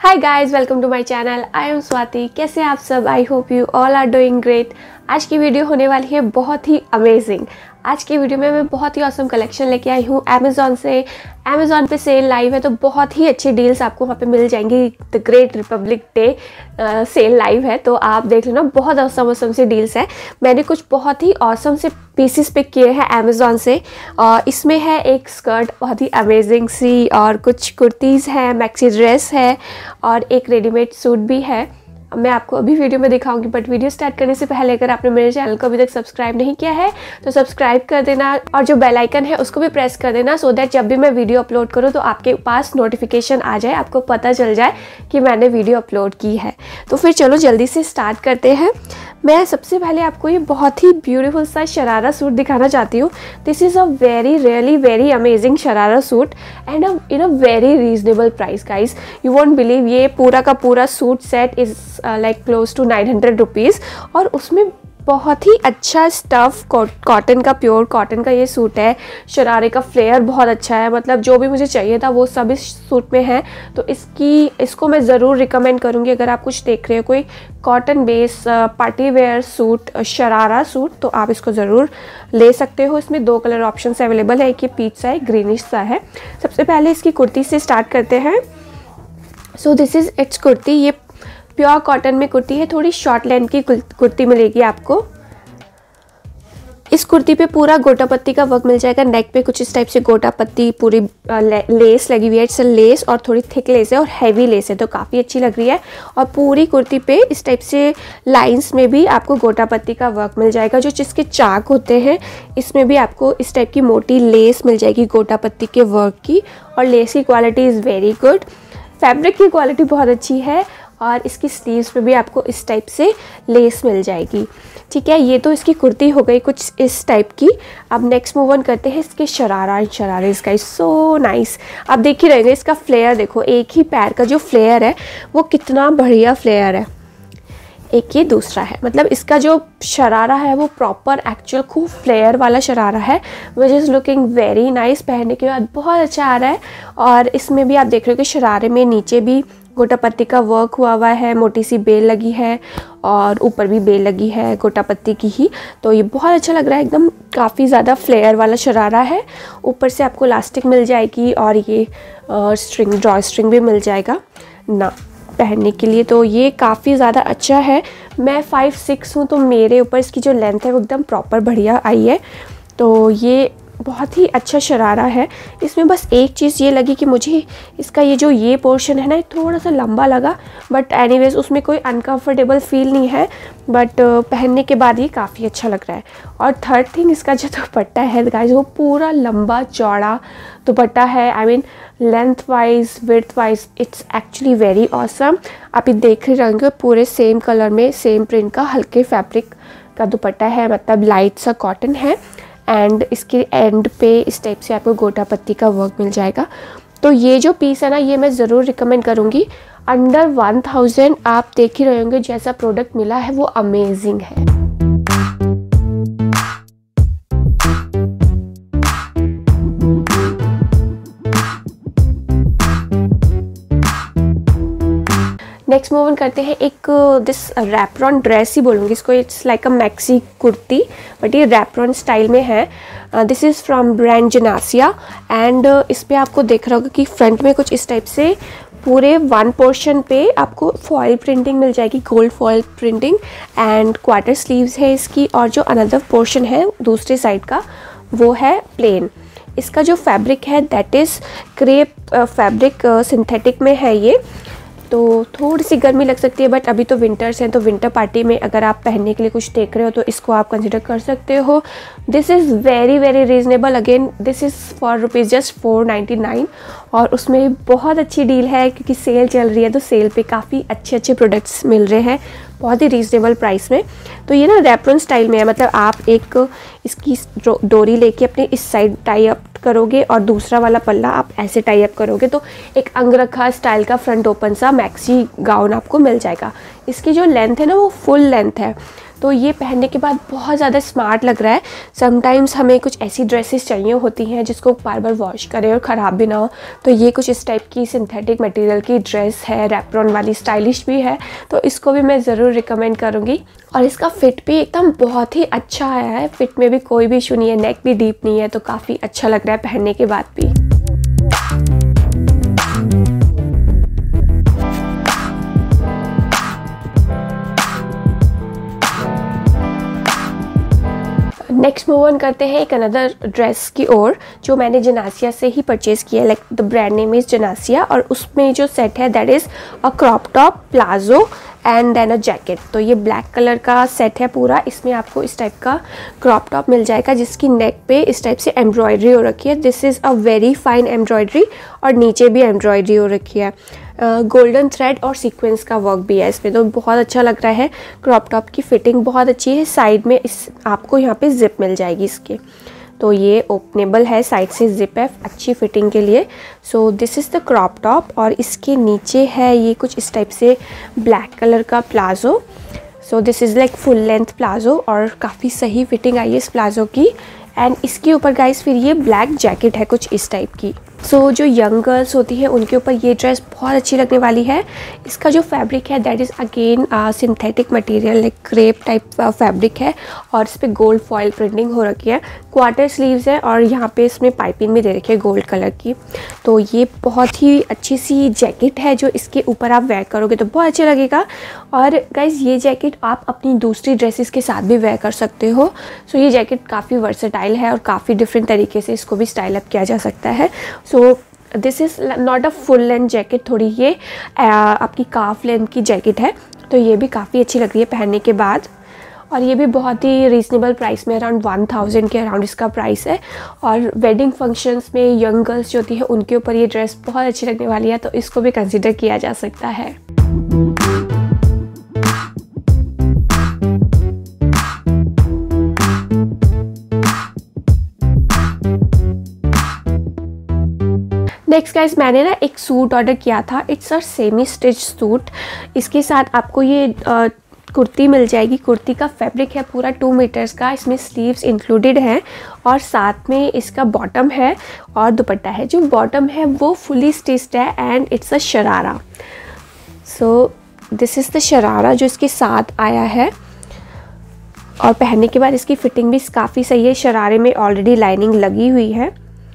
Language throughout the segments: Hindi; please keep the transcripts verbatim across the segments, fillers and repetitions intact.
Hi guys, welcome to my channel. I am Swati. कैसे आप सब? I hope you all are doing great. आज की वीडियो होने वाली है बहुत ही अमेजिंग। आज की वीडियो में मैं बहुत ही ऑसम कलेक्शन लेके आई हूँ अमेज़ॉन से। अमेज़ॉन पे सेल लाइव है तो बहुत ही अच्छी डील्स आपको वहाँ पे मिल जाएंगी। The great republic day sale live है तो आप देख लेना, बहुत ऑसम ऑसम सी डील्स है। मैंने कुछ बहुत ही ऑसम से पीसेस पिक किए हैं अमेज़ॉन से। और इसमें है एक स्कर्ट बहुत ही अमेजिंग सी, और कुछ कुर्तीज़ हैं, मैक्सी ड्रेस है, और एक रेडीमेड सूट भी है। मैं आपको अभी वीडियो में दिखाऊंगी, बट वीडियो स्टार्ट करने से पहले अगर आपने मेरे चैनल को अभी तक सब्सक्राइब नहीं किया है तो सब्सक्राइब कर देना, और जो बेल आइकन है उसको भी प्रेस कर देना, सो दैट जब भी मैं वीडियो अपलोड करूँ तो आपके पास नोटिफिकेशन आ जाए, आपको पता चल जाए कि मैंने वीडियो अपलोड की है। तो फिर चलो जल्दी से स्टार्ट करते हैं। मैं सबसे पहले आपको ये बहुत ही ब्यूटीफुल सा शरारा सूट दिखाना चाहती हूँ। This is a very really very amazing sharara suit and in a very reasonable price guys. You won't believe, ये पूरा का पूरा suit set is like close to nine hundred rupees, और उसमें बहुत ही अच्छा स्टफ़ कॉटन का, प्योर कॉटन का ये सूट है। शरारे का फ्लेयर बहुत अच्छा है, मतलब जो भी मुझे चाहिए था वो सब इस सूट में है। तो इसकी इसको मैं ज़रूर रिकमेंड करूँगी। अगर आप कुछ देख रहे हो कोई cotton base party wear suit, sharara suit, तो आप इसको ज़रूर ले सकते हो। इसमें दो कलर ऑप्शन अवेलेबल है, एक ये पीच सा है, ग्रीनिश सा है। सबसे पहले इसकी कुर्ती से स्टार्ट करते हैं। So this is it's kurti. ये प्योर कॉटन में कुर्ती है, थोड़ी शॉर्ट लेंथ की कुर्ती मिलेगी आपको। इस कुर्ती पे पूरा गोटा पत्ती का वर्क मिल जाएगा। नेक पे कुछ इस टाइप से गोटा पत्ती, पूरी ले, लेस लगी हुई है। इट्स लेस और थोड़ी थिक लेस है और हैवी लेस है, तो काफ़ी अच्छी लग रही है। और पूरी कुर्ती पे इस टाइप से लाइंस में भी आपको गोटा पत्ती का वर्क मिल जाएगा। जो जिसके चाक होते हैं इसमें भी आपको इस टाइप की मोटी लेस मिल जाएगी गोटा पत्ती के वर्क की, और लेस की quality is very good. Fabric की क्वालिटी बहुत अच्छी है, और इसकी स्लीव्स पे भी आपको इस टाइप से लेस मिल जाएगी। ठीक है, ये तो इसकी कुर्ती हो गई कुछ इस टाइप की। अब नेक्स्ट मूव ऑन करते हैं इसके शरारा। शरारे इसका सो नाइस। आप देख ही रहेंगे, इसका फ्लेयर देखो, एक ही पैर का जो फ्लेयर है वो कितना बढ़िया फ्लेयर है। एक ये दूसरा है, मतलब इसका जो शरारा है वो प्रॉपर एक्चुअल खूब फ्लेयर वाला शरारा है, which is looking very nice. पहनने के बाद बहुत अच्छा आ रहा है। और इसमें भी आप देख रहे हो कि शरारे में नीचे भी गोटा पत्ती का वर्क हुआ हुआ है, मोटी सी बेल लगी है, और ऊपर भी बेल लगी है गोटा पत्ती की ही। तो ये बहुत अच्छा लग रहा है, एकदम काफ़ी ज़्यादा फ्लेयर वाला शरारा है। ऊपर से आपको इलास्टिक मिल जाएगी, और ये स्ट्रिंग, ड्रॉ स्ट्रिंग भी मिल जाएगा ना पहनने के लिए। तो ये काफ़ी ज़्यादा अच्छा है। मैं फाइव सिक्स हूँ, तो मेरे ऊपर इसकी जो लेंथ है वो एकदम प्रॉपर बढ़िया आई है। तो ये बहुत ही अच्छा शरारा है। इसमें बस एक चीज़ ये लगी कि मुझे इसका ये जो ये पोर्शन है ना, थोड़ा सा लंबा लगा, बट एनीवेज उसमें कोई अनकंफर्टेबल फील नहीं है। बट पहनने के बाद ये काफ़ी अच्छा लग रहा है। और थर्ड थिंग, इसका जो दुपट्टा है गाइस, वो पूरा लंबा चौड़ा दुपट्टा है। I mean length wise, width wise, it's actually very awesome. आप ये देख रहे होंगे, पूरे सेम कलर में सेम प्रिंट का हल्के फैब्रिक का दुपट्टा है, मतलब लाइट सा कॉटन है। एंड इसके एंड पे इस टाइप से आपको गोटा पत्ती का वर्क मिल जाएगा। तो ये जो पीस है ना, ये मैं ज़रूर रिकमेंड करूँगी। अंडर वन थाउजेंड आप देख ही रहे होंगे, जैसा प्रोडक्ट मिला है वो अमेजिंग है। नेक्स्ट मूव ऑन करते हैं एक दिस रैपरॉन ड्रेस ही बोलूँगी इसको। It's like a maxi kurti, but ये रैपरॉन स्टाइल में है। This is from brand Janasya. And इस पर आपको देख रहा होगा कि फ्रंट में कुछ इस टाइप से पूरे वन पोर्शन पे आपको फॉइल प्रिंटिंग मिल जाएगी, gold foil printing. And quarter sleeves है इसकी, और जो अनदर पोर्शन है दूसरे साइड का वो है प्लेन। इसका जो फैब्रिक है that is crepe fabric, synthetic में है ये। तो थोड़ी सी गर्मी लग सकती है, बट अभी तो विंटर्स हैं, तो विंटर पार्टी में अगर आप पहनने के लिए कुछ देख रहे हो तो इसको आप कंसिडर कर सकते हो। This is very very reasonable. Again this is for rupees just four ninety nine, और उसमें बहुत अच्छी डील है क्योंकि सेल चल रही है, तो सेल पे काफ़ी अच्छे अच्छे प्रोडक्ट्स मिल रहे हैं बहुत ही रीजनेबल प्राइस में। तो ये ना रैपरॉन स्टाइल में है, मतलब आप एक इसकी डोरी लेके अपने इस साइड टाई अप करोगे और दूसरा वाला पल्ला आप ऐसे टाई अप करोगे, तो एक अंगरखा स्टाइल का फ्रंट ओपन सा मैक्सी गाउन आपको मिल जाएगा। इसकी जो लेंथ है ना वो फुल लेंथ है, तो ये पहनने के बाद बहुत ज़्यादा स्मार्ट लग रहा है। समटाइम्स हमें कुछ ऐसी ड्रेसेस चाहिए होती हैं जिसको बार बार वॉश करें और ख़राब भी ना हो, तो ये कुछ इस टाइप की सिंथेटिक मटेरियल की ड्रेस है, रैपरॉन वाली, स्टाइलिश भी है, तो इसको भी मैं ज़रूर रिकमेंड करूँगी। और इसका फिट भी एकदम बहुत ही अच्छा आया है, फिट में भी कोई भी इशू नहीं है, नेक भी डीप नहीं है, तो काफ़ी अच्छा लग रहा है पहनने के बाद भी। नेक्स्ट मूव ऑन करते हैं एक अनदर ड्रेस की ओर, जो मैंने जनासिया से ही परचेज़ किया है। Like the brand name is Janasya, और उसमें जो सेट है that is a crop top, palazzo and then a jacket. तो ये ब्लैक कलर का सेट है पूरा। इसमें आपको इस टाइप का क्रॉप टॉप मिल जाएगा जिसकी नेक पे इस टाइप से एम्ब्रॉयडरी हो रखी है। This is a very fine embroidery, और नीचे भी एम्ब्रॉयडरी हो रखी है। गोल्डन थ्रेड और सीक्वेंस का वर्क भी है इसमें, तो बहुत अच्छा लग रहा है। क्रॉप टॉप की फिटिंग बहुत अच्छी है। साइड में इस आपको यहाँ पे जिप मिल जाएगी इसके, तो ये ओपनेबल है, साइड से जिप है अच्छी फिटिंग के लिए। So this is the crop top, और इसके नीचे है ये कुछ इस टाइप से ब्लैक कलर का palazzo. So this is like full length palazzo, और काफ़ी सही फिटिंग आई है इस प्लाजो की। एंड इसके ऊपर गाइस फिर ये ब्लैक जैकेट है कुछ इस टाइप की। सो so, जो यंग गर्ल्स होती हैं उनके ऊपर ये ड्रेस बहुत अच्छी लगने वाली है। इसका जो फैब्रिक है that is again synthetic material, like crepe type fabric है, और इस पर गोल्ड फॉयल प्रिंटिंग हो रखी है। क्वार्टर स्लीव्स है, और यहाँ पे इसमें पाइपिंग भी दे रखी है गोल्ड कलर की। तो ये बहुत ही अच्छी सी जैकेट है जो इसके ऊपर आप वेयर करोगे तो बहुत अच्छा लगेगा। और गाइज ये जैकेट आप अपनी दूसरी ड्रेसेस के साथ भी वेयर कर सकते हो। सो so, ये जैकेट काफ़ी वर्सेटाइल है और काफ़ी डिफरेंट तरीके से इसको भी स्टाइल अप किया जा सकता है। So this is not a full length jacket, थोड़ी ये आ, आपकी काफ लेंथ की जैकेट है, तो ये भी काफ़ी अच्छी लग रही है पहनने के बाद। और ये भी बहुत ही रीज़नेबल प्राइस में, अराउंड वन थाउजेंड के अराउंड इसका प्राइस है। और वेडिंग फंक्शंस में यंग गर्ल्स जो होती है उनके ऊपर ये ड्रेस बहुत अच्छी लगने वाली है, तो इसको भी कंसिडर किया जा सकता है। नेक्स्ट गाइस मैंने ना एक सूट ऑर्डर किया था। It's a semi stitch suit. इसके साथ आपको ये आ, कुर्ती मिल जाएगी। कुर्ती का फैब्रिक है पूरा टू मीटर्स का, इसमें स्लीव्स इंक्लूडेड हैं, और साथ में इसका बॉटम है और दुपट्टा है। जो बॉटम है वो फुली स्टिच्ड है and it's a sharara. So this is the sharara जो इसके साथ आया है, और पहनने के बाद इसकी फिटिंग भी काफ़ी सही है। शरारे में ऑलरेडी लाइनिंग लगी हुई है,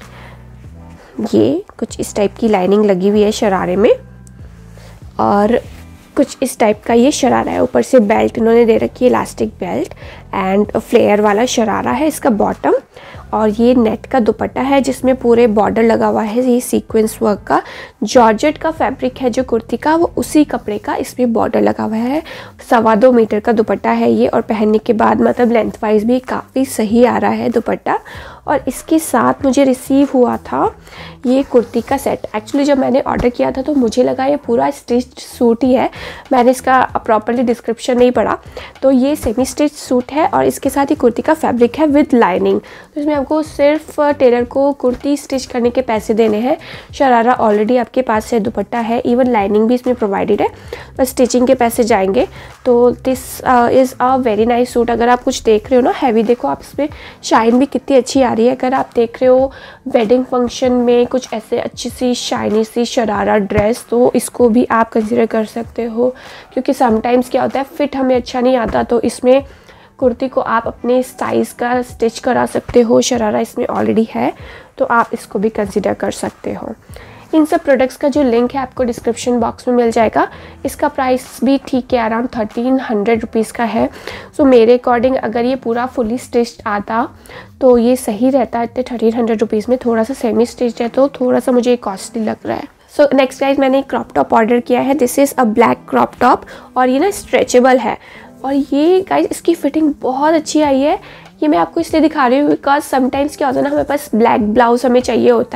ये कुछ इस टाइप की लाइनिंग लगी हुई है शरारे में, और कुछ इस टाइप का ये शरारा है। ऊपर से बेल्ट इन्होंने दे रखी है, इलास्टिक बेल्ट, एंड फ्लेयर वाला शरारा है इसका बॉटम। और ये नेट का दुपट्टा है जिसमें पूरे बॉर्डर लगा हुआ है, ये सीक्वेंस वर्क का। जॉर्जेट का फैब्रिक है जो कुर्ती का, वो उसी कपड़े का इसमें बॉर्डर लगा हुआ है। सवा दो मीटर का दुपट्टा है ये, और पहनने के बाद मतलब लेंथ वाइज भी काफ़ी सही आ रहा है दुपट्टा। और इसके साथ मुझे रिसीव हुआ था ये कुर्ती का सेट। एक्चुअली जब मैंने ऑर्डर किया था तो मुझे लगा ये पूरा स्टिच सूट ही है, मैंने इसका प्रॉपर्ली डिस्क्रिप्शन नहीं पढ़ा। तो ये सेमी स्टिच सूट है, और इसके साथ ही कुर्ती का फैब्रिक है विद लाइनिंग। तो इसमें आपको सिर्फ टेलर को कुर्ती स्टिच करने के पैसे देने हैं। शरारा ऑलरेडी आपके पास है, दुपट्टा है, इवन लाइनिंग भी इसमें प्रोवाइडेड है, बस स्टिचिंग के पैसे जाएंगे। तो this is a very nice suit. अगर आप कुछ देख रहे हो ना हैवी, देखो आप इसमें शाइन भी कितनी अच्छी आ रही है। अगर आप देख रहे हो वेडिंग फंक्शन में कुछ ऐसे अच्छी सी शाइनी सी शरारा ड्रेस, तो इसको भी आप कंसिडर कर सकते हो। क्योंकि समटाइम्स क्या होता है, फिट हमें अच्छा नहीं आता, तो इसमें कुर्ती को आप अपने साइज़ का स्टिच करा सकते हो। शरारा इसमें ऑलरेडी है, तो आप इसको भी कंसिडर कर सकते हो। इन सब प्रोडक्ट्स का जो लिंक है आपको डिस्क्रिप्शन बॉक्स में मिल जाएगा। इसका प्राइस भी ठीक है, अराउंड थर्टीन हंड्रेड रुपीज़ का है। सो मेरे अकॉर्डिंग अगर ये पूरा फुली स्टिच्ड आता तो ये सही रहता है। इतने थर्टीन हंड्रेड रुपीज़ में थोड़ा सा सेमी स्टिच्ड है तो थोड़ा सा मुझे कॉस्टली लग रहा है। सो नेक्स्ट गाइस मैंने एक क्रॉप टॉप ऑर्डर किया है। This is a black crop top, और ये ना स्ट्रेचेबल है, और ये गाइस इसकी फिटिंग बहुत अच्छी आई है। ये मैं आपको इसलिए दिखा रही हूँ बिकॉज समटाइम्स क्या होता है ना, हमें पास ब्लैक ब्लाउज हमें चाहिए होता है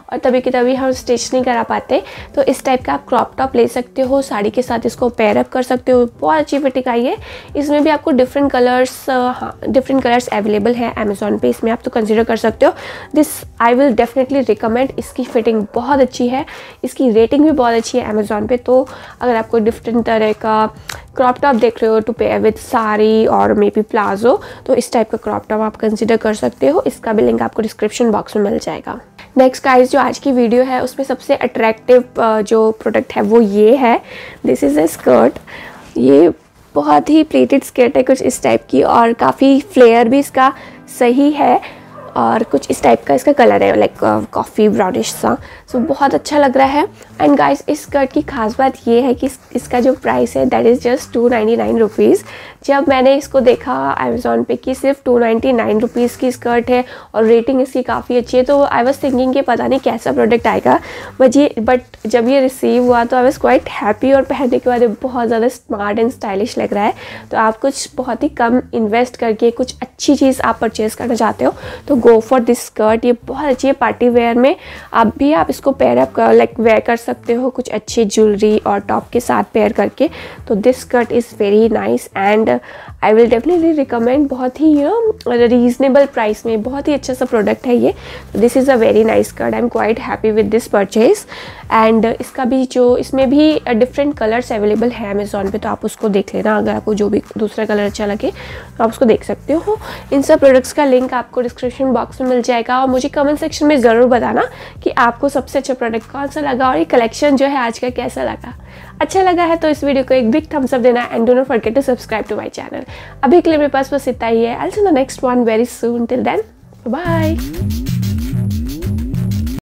और तभी की तभी हम स्टिच नहीं करा पाते, तो इस टाइप का आप क्रॉप टॉप ले सकते हो, साड़ी के साथ इसको पेयर अप कर सकते हो। बहुत अच्छी फिटिंग आई है। इसमें भी आपको डिफरेंट कलर्स हाँ डिफरेंट कलर्स अवेलेबल हैं अमेज़ॉन पे, इसमें आप तो कंसिडर कर सकते हो। This I will definitely recommend. इसकी फिटिंग बहुत अच्छी है, इसकी रेटिंग भी बहुत अच्छी है अमेज़ॉन पे। तो अगर आपको डिफरेंट तरह का क्रॉप टॉप देख रहे हो टू पेयर विद साड़ी और मे बी प्लाजो, तो इस टाइप का क्रॉप टॉप आप कंसिडर कर सकते हो। इसका भी लिंक आपको डिस्क्रिप्शन बॉक्स में मिल जाएगा। नेक्स्ट गाइस, जो आज की वीडियो है उसमें सबसे अट्रैक्टिव जो प्रोडक्ट है वो ये है। This is a skirt. ये बहुत ही प्लेटेड स्कर्ट है कुछ इस टाइप की, और काफ़ी फ्लेयर भी इसका सही है, और कुछ इस टाइप का इसका कलर है, लाइक कॉफ़ी ब्राउनिश सा। सो बहुत अच्छा लग रहा है। एंड गाइस, इस स्कर्ट की खास बात ये है कि इस, इसका जो प्राइस है that is just two ninety nine rupees. जब मैंने इसको देखा अमेज़ॉन पे कि सिर्फ टू नाइन्टी नाइन रुपीज़ की स्कर्ट है और रेटिंग इसकी काफ़ी अच्छी है, तो आई वाज थिंकिंग कि पता नहीं कैसा प्रोडक्ट आएगा, बट ये बट जब ये रिसीव हुआ तो आई वाज क्वाइट हैप्पी, और पहनने के बाद ये बहुत ज़्यादा स्मार्ट एंड स्टाइलिश लग रहा है। तो आप कुछ बहुत ही कम इन्वेस्ट करके कुछ अच्छी चीज़ आप परचेज करना चाहते हो तो गो फॉर दिस स्कर्ट। ये बहुत अच्छी है पार्टी वेयर में। आप भी आप इसको पेयर अप लाइक वेयर कर सकते हो कुछ अच्छी ज्वेलरी और टॉप के साथ पेयर करके। तो this skirt is very nice and I will definitely recommend. बहुत ही यू नो रीजनेबल प्राइस में बहुत ही अच्छा सा प्रोडक्ट है ये। This is a very nice skirt. I am quite happy with this purchase. And इसका भी जो इसमें भी डिफरेंट कलर्स अवेलेबल है अमेज़ॉन पे, तो आप उसको देख लेना। अगर आपको जो भी दूसरा कलर अच्छा लगे तो आप उसको देख सकते हो। इन सब प्रोडक्ट्स का लिंक आपको डिस्क्रिप्शन बॉक्स में मिल जाएगा। और मुझे कमेंट सेक्शन में ज़रूर बताना कि आपको सबसे अच्छा प्रोडक्ट कौन सा लगा, और ये कलेक्शन जो है आज का कैसा लगा। अच्छा लगा है तो इस वीडियो को एक बिग थम्स अप देना and do not forget to subscribe to my channel. अभी के लिए मेरे पास बस इतना ही है। I will see you next one very soon. Till then bye.